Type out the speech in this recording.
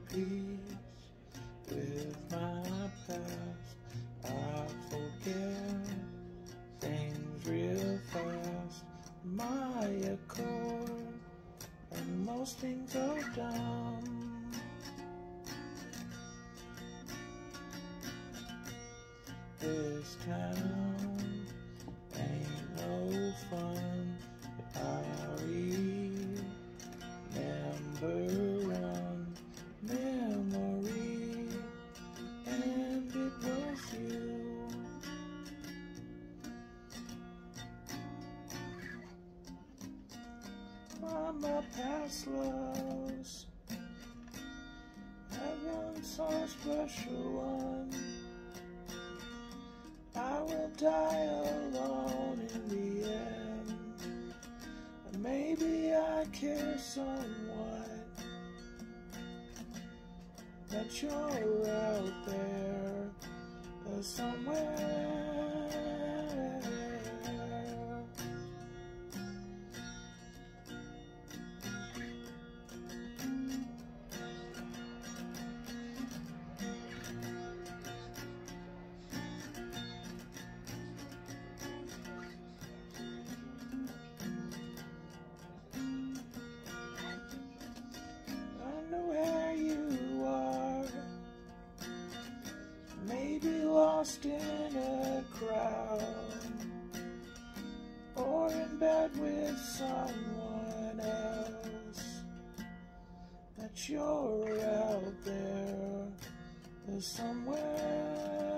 peace with my past. I forget things real fast. My accord, and most things are dumb. This town ain't no fun, but I remember one memory, and it was you. From my past loves, heaven saw a special one. I will die alone in the end, and maybe I care somewhat, that you're out there somewhere. Maybe lost in a crowd, or in bed with someone else, that you're out there somewhere.